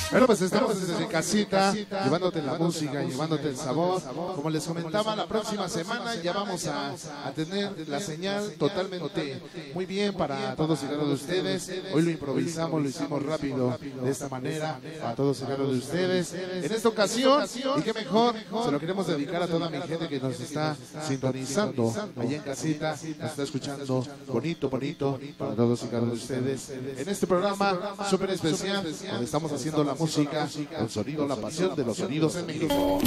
Bueno, pues estamos desde casita, llevándote la música, llevándote el sabor. Como les comentaba, la próxima semana ya vamos a tener la señal totalmente muy bien para todos y cada uno de ustedes. Hoy lo improvisamos, lo hicimos rápido de esta manera para todos y cada uno de ustedes. En esta ocasión, y qué mejor, se lo queremos dedicar a toda mi gente que nos está sintonizando allá en casita, nos está escuchando bonito, bonito para todos y cada uno de ustedes. En este programa súper especial, donde estamos haciendo la música, el sonido, la pasión de los sonidos en México.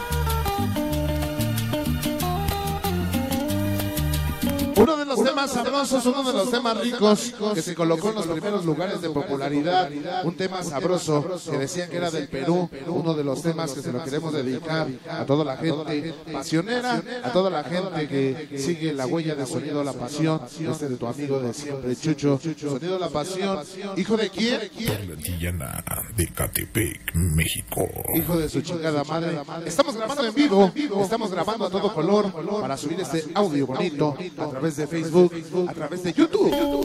Uno de los temas sabrosos, uno de los temas ricos que se colocó en los primeros lugares de popularidad, un tema sabroso que decían que era del Perú, uno de los temas que se lo queremos dedicar a toda la gente pasionera, a toda la gente que sigue la huella de Sonido La Pasión, este de tu amigo de siempre, Chucho, Sonido La Pasión, hijo de quién? Torrentillana de Catepec, México. Hijo de su chingada madre. Estamos grabando en vivo, estamos grabando a todo color para subir este audio bonito a través de Facebook, a través de YouTube.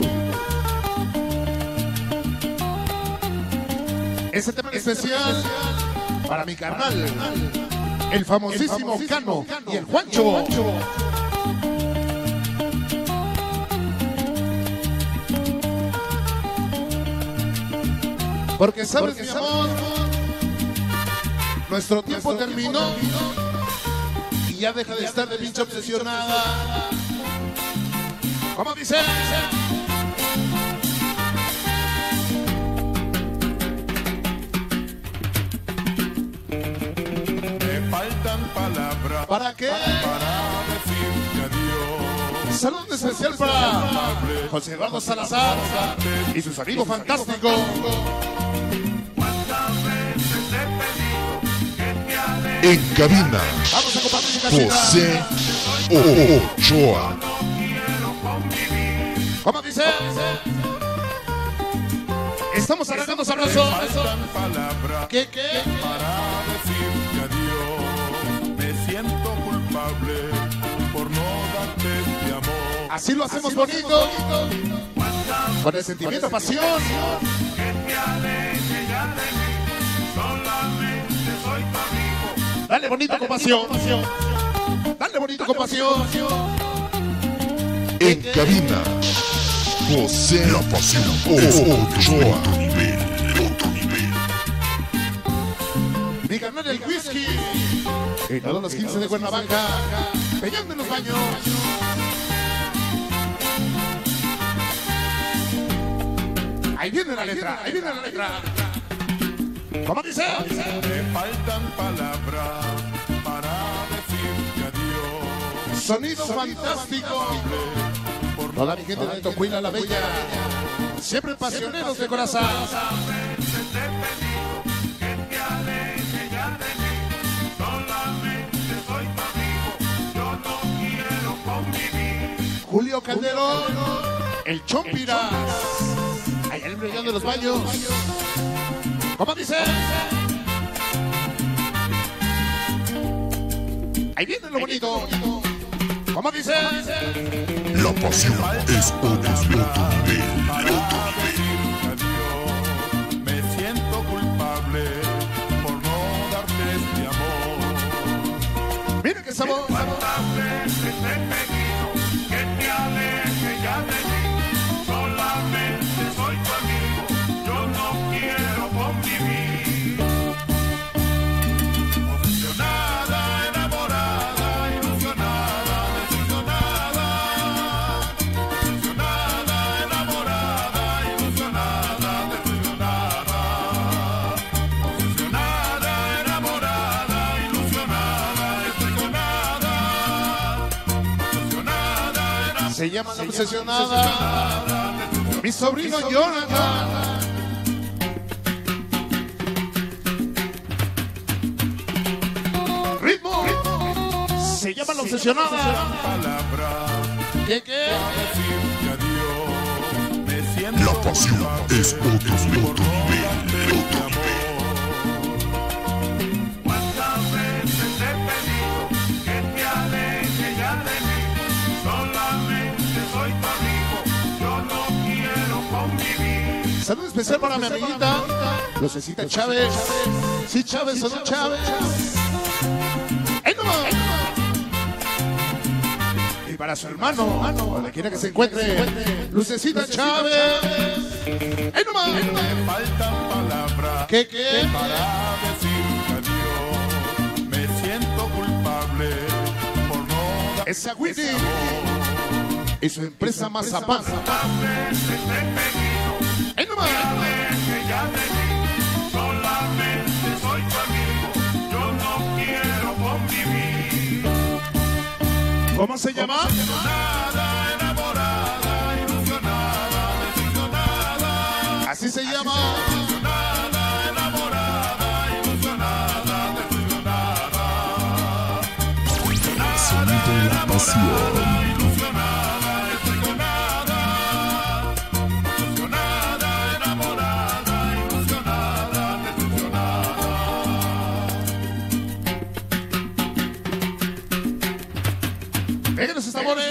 Este tema especial para mi carnal, el famosísimo Cano y el Juancho. Porque sabes, mi amor, nuestro tiempo terminó y ya deja de estar de pinche obsesionada. ¿Cómo dice? Me faltan palabras. ¿Para qué? Para decirte adiós. Saludo especial para José Eduardo Salazar y su sonido fantástico. En cabina, Vamos a compartir casita. José Ochoa. ¿Cómo dice? Estamos arrancando sabroso. ¿Qué? Para decirte adiós. Me siento culpable por no darte este amor. Así lo hacemos bonito. Con el sentimiento, pasión. Dale bonito con pasión. Dale bonito con pasión. En cabina, José La Pasión Ochoa. Otro nivel. Mi canal el whisky. En todos los 15 de Cuernavaca. Peleando en los baños. Ahí viene la letra. ¿Cómo dice? Me faltan palabras para decirte adiós. Sonido fantástico. Toda mi gente de Tocuila la Bella. Siempre pasioneros de corazón. Julio Calderón, el Chompiras, allá en el Brillón de los Baños. ¿Cómo dice? Ahí viene lo bonito. ¿Cómo dice? La pasión es otro nivel. Me siento culpable por no darte este amor. Mira qué sabor. ¿Cuántas veces te he pedido que te alejes ya de mí? Solamente soy tu amigo, yo no quiero convivir. Obsesionada, enamorada, ilusionada, desilusionada. Obsesionada, enamorada, ilusionada, desilusionada. Obsesionada, enamorada, ilusionada, desilusionada. Obsesionada, Se llama La Obsesionada. Mi sobrino Jonathan. Ritmo. Se llama La Obsesionada. ¿Qué? La pasión es otro nivel. ¿Cuántas veces te he pedido que te alejes ya de mí? Solamente soy tu amigo, yo no quiero convivir. Saludo especial para mi amiguita Lucecita Chávez. Sí, Chávez o no Chávez. ¡Ey, no! Y para su hermano, donde quiera que se encuentre, Lucecita Chávez. ¡Ey, no! Me faltan palabras ¿Qué? para decirte adiós. Me siento culpable por no dar Esa Whitney y su empresa Mazapán. ¡Ey, no! que ya te di, solamente soy tu amigo, yo no quiero convivir. ¿Cómo se llama? Nada, enamorada, ilusionada, desilusionada. Así se llama. Nada, enamorada, ilusionada, desilusionada. Sonido de la pasión. Ilusionada, desilusionada. Ilusionada, enamorada, ilusionada, desilusionada. ¡Venga los sabores!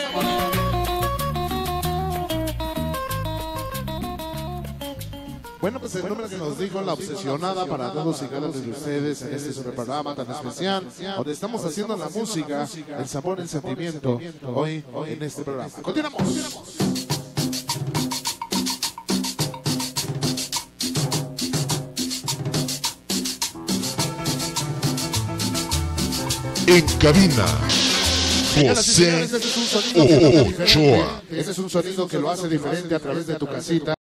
Bueno, pues el número que nos dijo la obsesionada para todos y cada uno de ustedes en este super programa tan especial, donde estamos haciendo la música, el sabor, el sentimiento, hoy en este programa. ¡Continuamos! En cabina, Señoras y José señores, este es un sonido que lo hace Ochoa. diferente. Este es un sonido que lo hace diferente a través de tu casita.